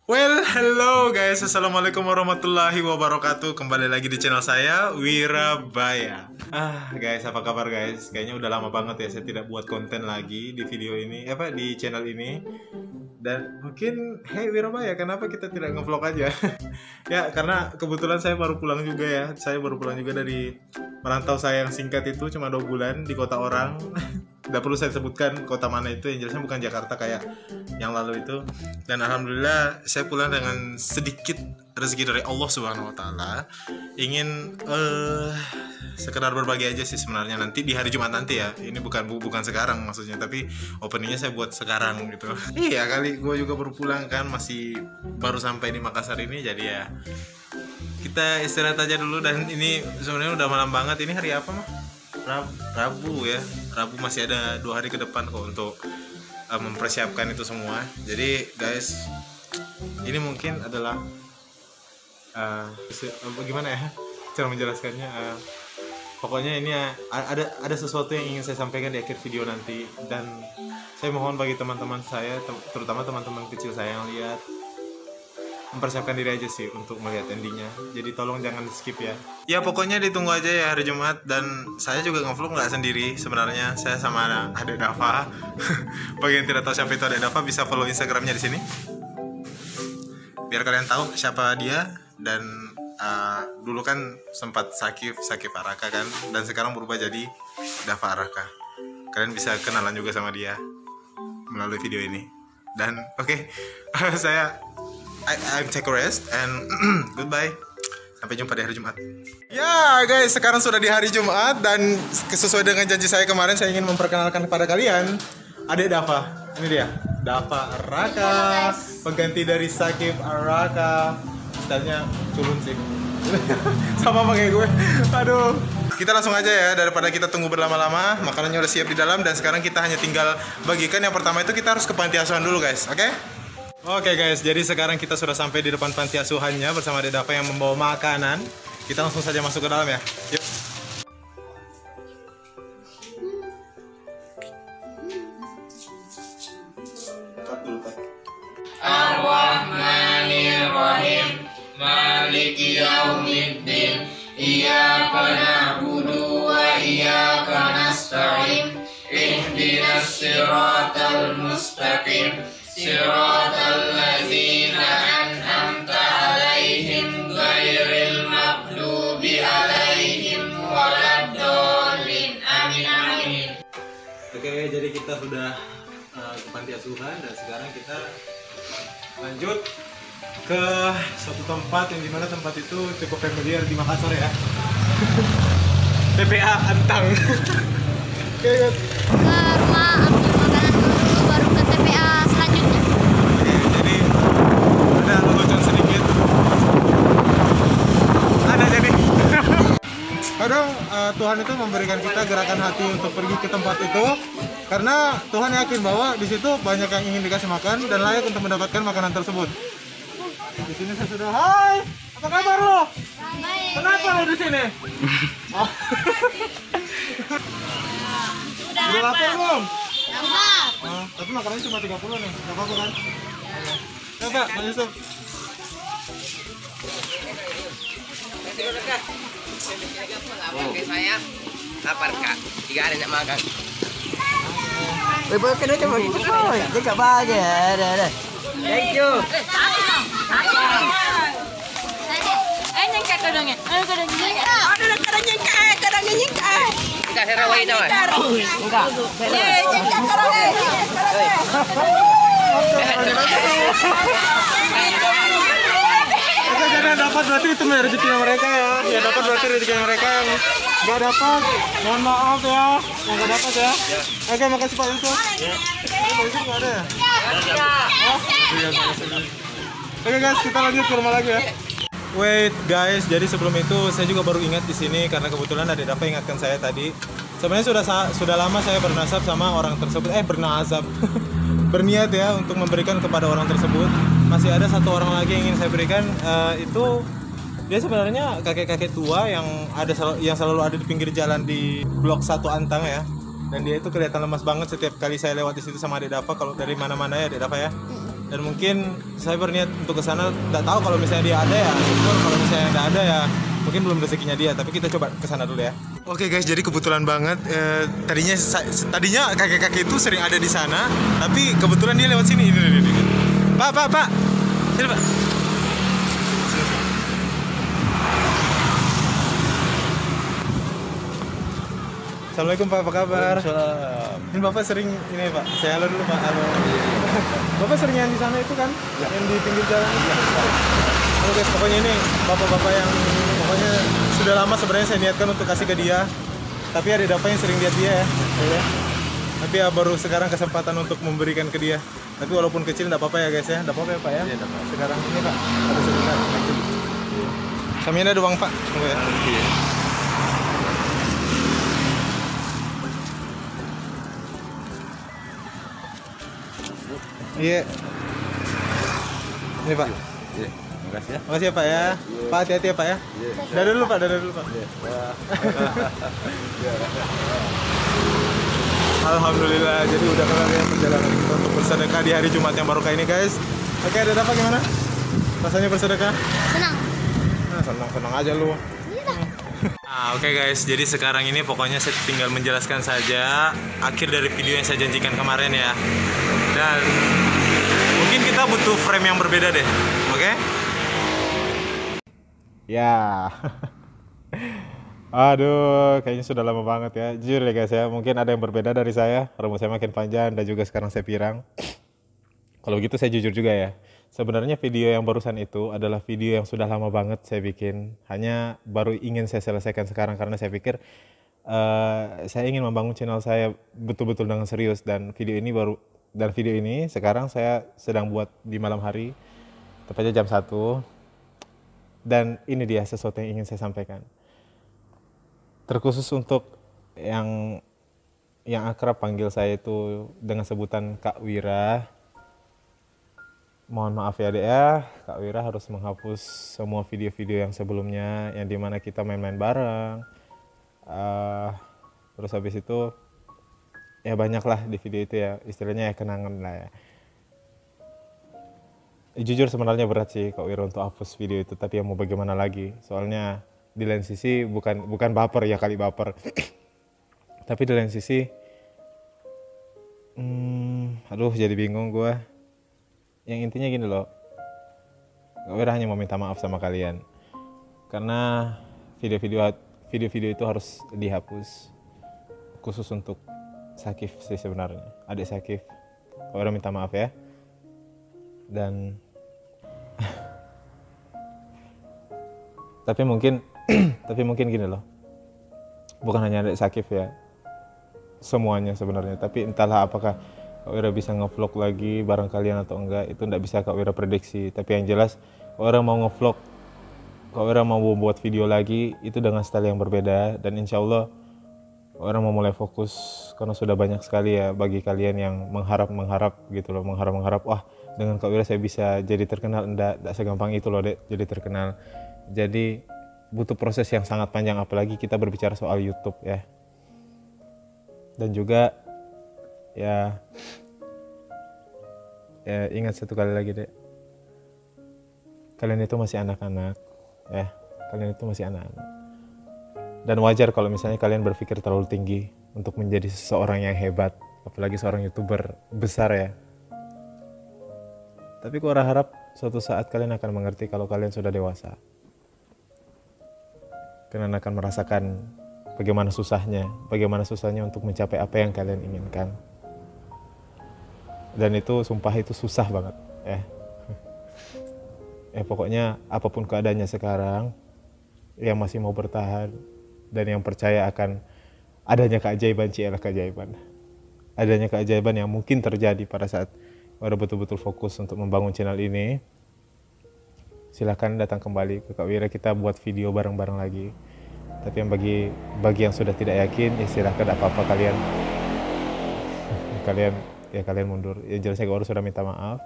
Well, hello guys, assalamualaikum warahmatullahi wabarakatuh. Kembali lagi di channel saya, Wirabaya. Guys, apa kabar guys? Kayaknya udah lama banget ya saya tidak buat konten lagi di video ini, di channel ini. Dan mungkin, hey Wirabaya, kenapa kita tidak nge-vlog aja? Ya, karena kebetulan saya baru pulang juga ya. Saya baru pulang juga dari merantau saya yang singkat itu, cuma 2 bulan di kota orang. Tidak perlu saya sebutkan kota mana itu, yang jelasnya bukan Jakarta kayak yang lalu itu. Dan alhamdulillah saya pulang dengan sedikit rezeki dari Allah Subhanahu wa taala. Ingin sekedar berbagi aja sih sebenarnya, nanti di hari Jumat nanti ya. Ini bukan sekarang maksudnya, tapi openingnya saya buat sekarang gitu. Iya kali gue juga baru pulang kan, masih baru sampai di Makassar ini, jadi ya kita istirahat aja dulu. Dan ini sebenarnya udah malam banget. Ini hari apa mah? Rabu ya. Rabu masih ada 2 hari ke depan kok untuk mempersiapkan itu semua. Jadi guys, ini mungkin adalah bagaimana ya cara menjelaskannya. Pokoknya ini ada sesuatu yang ingin saya sampaikan di akhir video nanti. Dan saya mohon bagi teman-teman saya, terutama teman-teman kecil saya yang lihat, mempersiapkan diri aja sih untuk melihat endingnya. Jadi tolong jangan skip ya. Ya pokoknya ditunggu aja ya hari Jumat. Dan saya juga nge-vlog nggak sendiri sebenarnya. Saya sama Adek Dava. Bagi yang tidak tahu siapa itu Adek Dava, bisa follow Instagramnya di sini, biar kalian tahu siapa dia. Dan dulu kan sempat Sakif Araka kan, dan sekarang berubah jadi Dava Araka. Kalian bisa kenalan juga sama dia melalui video ini. Dan oke, I'm take a rest and goodbye. Sampai jumpa di hari Jumat. Ya guys, sekarang sudah di hari Jumat. Dan sesuai dengan janji saya kemarin, saya ingin memperkenalkan kepada kalian Adek Dava. Ini dia, Dava Araka, pengganti dari Sakif Araka. Stylenya culun sih. Sama pakai gue. Aduh. Kita langsung aja ya, daripada kita tunggu berlama-lama. Makanannya udah siap di dalam. Dan sekarang kita hanya tinggal bagikan. Yang pertama itu kita harus ke panti asuhan dulu guys, oke? Oke guys, jadi sekarang kita sudah sampai di depan panti asuhannya bersama Adek Dava yang membawa makanan. Kita langsung saja masuk ke dalam ya. Yuk. Ar-Rahmanir-Rahim, Maliki Yaumiddin, Iyyaka na'budu wa iyyaka nasta'in, Ihdinas siratal mustaqim, Siratal ladzina an'amta 'alaihim ghairil maghdubi 'alaihim waladdallin. Amin amin. Oke, jadi kita sudah ke panti asuhan. Dan sekarang kita lanjut ke suatu tempat yang dimana tempat itu cukup familiar di Makassar ya. TPA Antang. Oke, ke rumah ambil makanan dulu, baru ke TPA selanjutnya. jadi ada lelucon sedikit. Ada jadi. Kadang Tuhan itu memberikan kita gerakan hati untuk pergi ke tempat itu, karena Tuhan yakin bahwa di situ banyak yang ingin dikasih makan dan layak untuk mendapatkan makanan tersebut. Di sini saya sudah. Hai, apa kabar lo? Baik. Kenapa lo di sini? Oh. Udah lapar belum? Lapar. Tapi makanannya cuma 30 nih, nggak apa-apa kan? Coba, Mas Yusuf. Saya lapar kak, 3 hari nak makan. Boleh kena macam gitu boy. Dia kat bahagia. Dah. Thank you. Nyengkat kadangnya. Kadang nyengkat. Kadang nyengkat. Kita serawai dah. Enggak. Nyengkat kadangnya. Oke, jadi yang dapat berarti itu rezeki mereka ya. Ya dapat berarti rezeki mereka. Yang nggak dapat, mohon maaf ya. Yang nggak dapat ya. Oke, makasih Pak Yusuf. Pak Yusuf nggak ada ya? Oh, iya, makasih. Oke guys, kita lanjut ke rumah lagi ya. Wait guys, jadi sebelum itu saya juga baru ingat di sini karena kebetulan Adek Dava ingatkan saya tadi. Sebenarnya sudah lama saya bernasab sama orang tersebut. Berniat ya untuk memberikan kepada orang tersebut. Masih ada 1 orang lagi yang ingin saya berikan. Itu dia sebenarnya kakek-kakek tua yang selalu ada di pinggir jalan di Blok 1 Antang ya. Dan dia itu kelihatan lemas banget setiap kali saya lewat di situ sama Adek Dava. Kalau dari mana-mana ya Adek Dava ya. Dan mungkin saya berniat untuk ke sana, nggak tahu kalau misalnya dia ada ya syukur, kalau misalnya nggak ada ya mungkin belum rezekinya dia, tapi kita coba ke sana dulu ya. Oke guys, jadi kebetulan banget tadinya kakek-kakek itu sering ada di sana, tapi kebetulan dia lewat sini. Ini. Pak. Sini, Pak. Assalamualaikum Pak, apa kabar? Ini Bapak sering ini Pak, saya halo dulu Pak, halo. Bapak sering yang di sana itu kan? Ya. Yang di pinggir jalan itu? Halo guys, pokoknya ini bapak-bapak yang pokoknya sudah lama sebenarnya saya niatkan untuk kasih ke dia. Tapi ada bapak yang sering lihat dia ya. Tapi ya baru sekarang kesempatan untuk memberikan ke dia. Tapi walaupun kecil enggak apa-apa ya guys ya, enggak apa-apa ya Pak ya? Iya, sekarang ini Pak, ada sebentar. Kami ada uang Pak, tunggu ya. Iya. Ini Pak. Iya. Makasih ya. Makasih ya Pak ya. Pak hati-hati ya Pak ya. Dadah dulu Pak, dadah dulu Pak. Alhamdulillah, jadi udah kelar ya perjalanan kita untuk bersedekah di hari Jumat yang barokah ini guys. Oke, dadah Pak, gimana? Rasanya bersedekah? Senang. Nah, senang-senang aja lu. Oke guys, jadi sekarang ini pokoknya saya tinggal menjelaskan saja akhir dari video yang saya janjikan kemarin ya. Dan mungkin kita butuh frame yang berbeda deh, oke? Ya. Aduh, kayaknya sudah lama banget ya. Jujur ya guys ya, mungkin ada yang berbeda dari saya. Rambut saya makin panjang dan juga sekarang saya pirang. Kalau gitu saya jujur juga ya. Sebenarnya video yang barusan itu adalah video yang sudah lama banget saya bikin. Hanya baru ingin saya selesaikan sekarang karena saya pikir saya ingin membangun channel saya betul-betul dengan serius, dan video ini sekarang saya sedang buat di malam hari, tepatnya jam 1. Dan ini dia sesuatu yang ingin saya sampaikan. Terkhusus untuk yang akrab panggil saya itu dengan sebutan Kak Wira. Mohon maaf ya Dek ya, Kak Wira harus menghapus semua video-video yang sebelumnya yang dimana kita main-main bareng. Terus habis itu ya banyak lah di video itu ya, istilahnya ya kenangan lah ya. Jujur sebenarnya berat sih Kak Wira untuk hapus video itu, tapi ya mau bagaimana lagi. Soalnya di lain sisi bukan baper ya, kali baper. Tapi di lain sisi aduh jadi bingung gue. Yang intinya gini loh, Kak Wira hanya mau minta maaf sama kalian karena video-video itu harus dihapus, khusus untuk Sakif sih sebenarnya, adik Sakif. Kak Wira minta maaf ya. Dan tapi mungkin gini loh, bukan hanya adik Sakif ya, semuanya sebenarnya. Tapi entahlah apakah Kak Wira bisa ngevlog lagi bareng kalian atau enggak, itu enggak bisa Kak Wira prediksi. Tapi yang jelas Kak Wira mau ngevlog, Kak Wira mau buat video lagi itu dengan style yang berbeda. Dan insya Allah Kak Wira mau mulai fokus, karena sudah banyak sekali ya bagi kalian yang mengharap gitu loh, mengharap wah dengan Kak Wira saya bisa jadi terkenal. Enggak segampang itu loh Dek, jadi terkenal. Jadi butuh proses yang sangat panjang, apalagi kita berbicara soal YouTube ya. Dan juga ya ingat satu kali lagi Dek, kalian itu masih anak-anak ya, kalian itu masih anak-anak. Dan wajar kalau misalnya kalian berpikir terlalu tinggi untuk menjadi seseorang yang hebat, apalagi seorang YouTuber besar ya. Tapi aku harap suatu saat kalian akan mengerti kalau kalian sudah dewasa. Kalian akan merasakan bagaimana susahnya untuk mencapai apa yang kalian inginkan. Dan itu sumpah itu susah banget ya. Pokoknya apapun keadaannya sekarang, yang masih mau bertahan dan yang percaya akan adanya keajaiban, adanya keajaiban yang mungkin terjadi pada saat Wira betul-betul fokus untuk membangun channel ini, silahkan datang kembali ke Kak Wira, kita buat video bareng-bareng lagi. Tapi yang bagi yang sudah tidak yakin, ya silahkan, apa-apa kalian mundur. Ya jelasnya Kak Wira sudah minta maaf.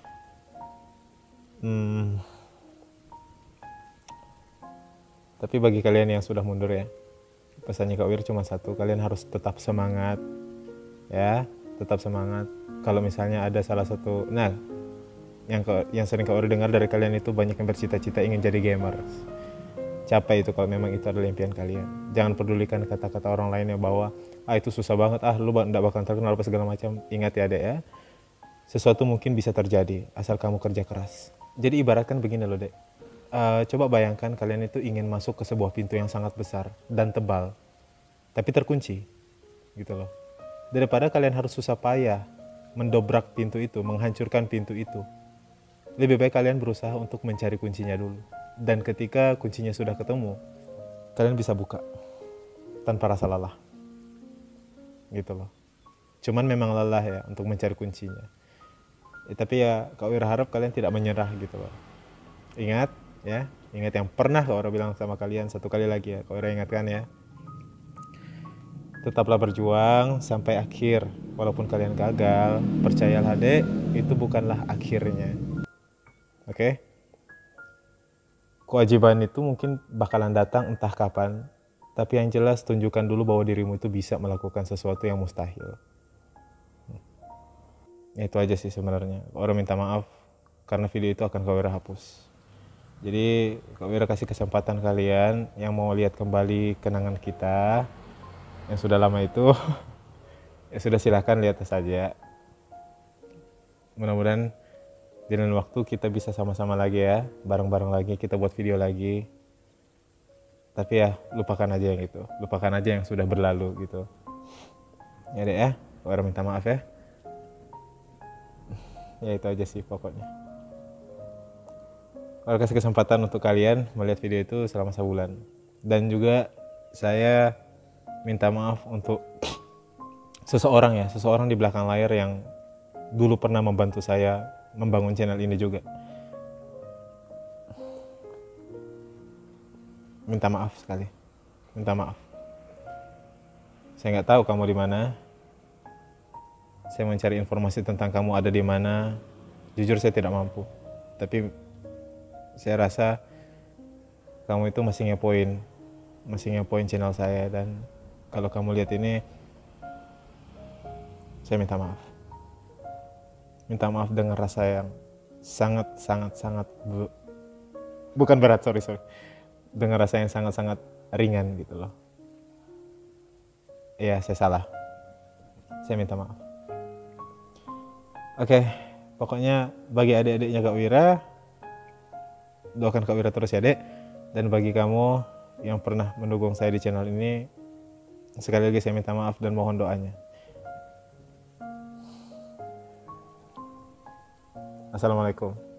Tapi bagi kalian yang sudah mundur ya, pesannya Kak Wira cuma satu, kalian harus tetap semangat ya, tetap semangat. Kalau misalnya ada salah satu, yang sering Kak Ori dengar dari kalian itu banyak yang bercita-cita ingin jadi gamer. Capai itu kalau memang itu adalah impian kalian. Jangan pedulikan kata-kata orang lain yang bahwa itu susah banget, lu nggak bakal terkenal apa segala macam. Ingat ya Dek ya, sesuatu mungkin bisa terjadi asal kamu kerja keras. Jadi ibaratkan begini loh Dek, coba bayangkan kalian itu ingin masuk ke sebuah pintu yang sangat besar dan tebal, tapi terkunci gitu loh. Daripada kalian harus susah payah mendobrak pintu itu, menghancurkan pintu itu, lebih baik kalian berusaha untuk mencari kuncinya dulu. Dan ketika kuncinya sudah ketemu, kalian bisa buka tanpa rasa lelah gitu loh. Cuman memang lelah ya untuk mencari kuncinya tapi ya Kak Wira harap kalian tidak menyerah gitu loh. Ingat ya, ingat yang pernah Kak Wira bilang sama kalian, satu kali lagi ya Kak Wira ingatkan ya, tetaplah berjuang sampai akhir. Walaupun kalian gagal, percayalah Dek, itu bukanlah akhirnya. Oke? Kewajiban itu mungkin bakalan datang entah kapan, tapi yang jelas tunjukkan dulu bahwa dirimu itu bisa melakukan sesuatu yang mustahil. Itu aja sih sebenarnya. Orang minta maaf karena video itu akan Kak Wira hapus. Jadi Kak Wira kasih kesempatan kalian yang mau lihat kembali kenangan kita yang sudah lama itu, ya sudah silahkan lihat saja. Mudah-mudahan di lain waktu kita bisa sama-sama lagi ya, bareng-bareng lagi, kita buat video lagi. Tapi ya lupakan aja yang itu, lupakan aja yang sudah berlalu gitu. Ya Dek ya, orang minta maaf ya. Ya itu aja sih pokoknya. Kalau kasih kesempatan untuk kalian melihat video itu selama sebulan. Dan juga saya minta maaf untuk seseorang di belakang layar yang dulu pernah membantu saya membangun channel ini juga. Minta maaf sekali, minta maaf. Saya nggak tahu kamu di mana. Saya mencari informasi tentang kamu ada di mana. Jujur saya tidak mampu. Tapi saya rasa kamu itu masih ngepoin channel saya, dan kalau kamu lihat ini, saya minta maaf. Minta maaf dengan rasa yang sangat bukan berat, sorry. Dengan rasa yang sangat ringan gitu loh. Iya, saya salah. Saya minta maaf. Oke, pokoknya bagi adik-adiknya Kak Wira, doakan Kak Wira terus ya Dek. Dan bagi kamu yang pernah mendukung saya di channel ini, sekali lagi saya minta maaf dan mohon doanya. Assalamualaikum.